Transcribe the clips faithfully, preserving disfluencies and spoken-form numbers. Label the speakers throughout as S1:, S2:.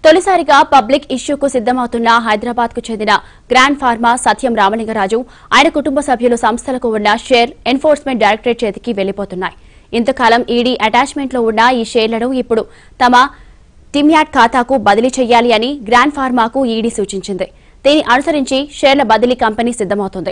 S1: తొలిసారిగా పబ్లిక్ ఇష్యూకు సిద్దమవుతున్న హైదరాబాద్ కు చెందిన గ్రాండ్ ఫార్మా సత్యం రామలింగ రాజు ఆయన కుటుంబ సభ్యులు సంస్థలకు ఉన్న షేర్ ఎన్ఫోర్స్మెంట్ డైరెక్టరేట్ చేతికి వెళ్లిపోతున్నాయి. ఇంతకాలం ఈడీ అటాచ్మెంట్ లో ఉన్న ఈ షేర్లను ఇప్పుడు తమ టిమ్యాట్ ఖాతాకు బదిలీ చేయాలి అని గ్రాండ్ ఫార్మాకు ఈడీ సూచించింది. దీని అనుసరించి షేర్ల బదిలీ కంపెనీ సిద్దమవుతుంది.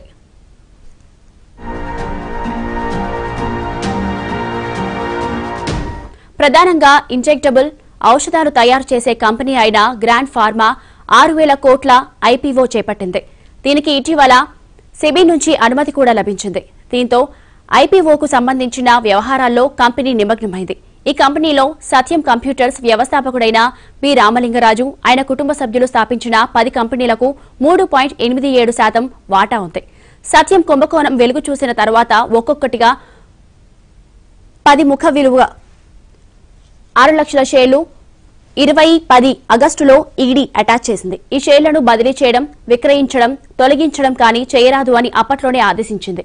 S1: ప్రధానంగా ఇంజెక్టబుల్ ఔషధాలు తయారు చేసే కంపెనీ అయిన గ్రాండ్ ఫార్మా ఆరు వేల కోట్ల ఐపీఓ చేపట్టింది. దీనికి ఇటీవల సెబీ నుంచి అనుమతి కూడా లభించింది. దీంతో ఐపీఓకు సంబంధించిన వ్యవహారాల్లో కంపెనీ నిమగ్నమైంది. ఈ కంపెనీలో సత్యం కంప్యూటర్స్ వ్యవస్థాపకుడైన బి రామలింగరాజు ఆయన కుటుంబ సభ్యులు స్థాపించిన పది కంపెనీలకు మూడు పాయింట్ ఎనిమిది ఏడు శాతం వాటా ఉంది. సత్యం కుంభకోణం వెలుగు చూసిన తర్వాత ఒక్కొక్కటిగా పది ముఖ విలువ ఆరు లక్షల షేర్లు ఇరవై పది ఆగస్టులో ఈడీ అటాచ్ చేసింది. ఈ షేర్లను బదిలీ చేయడం, విక్రయించడం, తొలగించడం కానీ చేయరాదు అని అప్పట్లోనే ఆదేశించింది.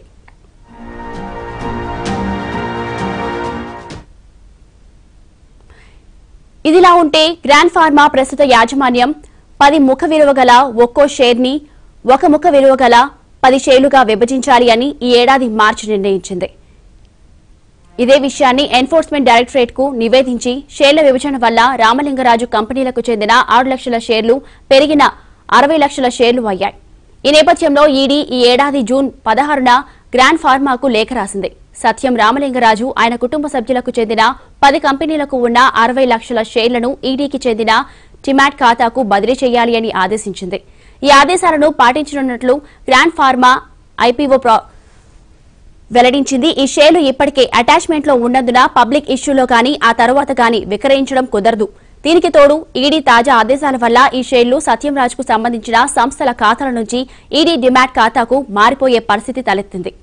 S1: ఇదిలా ఉంటే గ్రాండ్ ఫార్మా ప్రస్తుత యాజమాన్యం పది ముఖ విలువ గల ఒక్కో షేర్ని ఒక ముఖ విలువ గల పది షేర్లుగా విభజించాలి అని ఈ ఏడాది మార్చి నిర్ణయించింది. ఇదే విషయాన్ని ఎన్ఫోర్స్మెంట్ డైరెక్టరేట్ కు నివేదించి షేర్ల విభజన వల్ల రామలింగరాజు కంపెనీలకు చెందిన ఆరు లక్షల షేర్లు పెరిగిన అరవై లక్షల షేర్లు అయ్యాయి. ఈ నేపథ్యంలో ఈడీ ఈ ఏడాది జూన్ పదహారున గ్రాండ్ ఫార్మాకు లేఖ రాసింది. సత్యం రామలింగరాజు ఆయన కుటుంబ సభ్యులకు చెందిన పది కంపెనీలకు ఉన్న అరవై లక్షల షేర్లను ఈడీకి చెందిన టిమాట్ ఖాతాకు బదిలీ చేయాలి అని ఆదేశించింది. ఈ ఆదేశాలను పాటించనున్నట్లు గ్రాండ్ ఫార్మా ఐపీఓ వెల్లడించింది. ఈ షేర్లు ఇప్పటికే అటాచ్మెంట్ లో ఉన్నందున పబ్లిక్ ఇష్యూలో గానీ ఆ తర్వాత గానీ విక్రయించడం కుదరదు. దీనికి తోడు ఈడీ తాజా ఆదేశాల వల్ల ఈ షేర్లు సత్యం రాజుకు సంబంధించిన సంస్థల ఖాతాల నుంచి ఈడీ డిమాట్ ఖాతాకు మారిపోయే పరిస్థితి తలెత్తింది.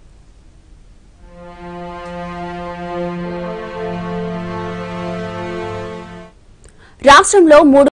S1: రాష్ట్రంలో మూడు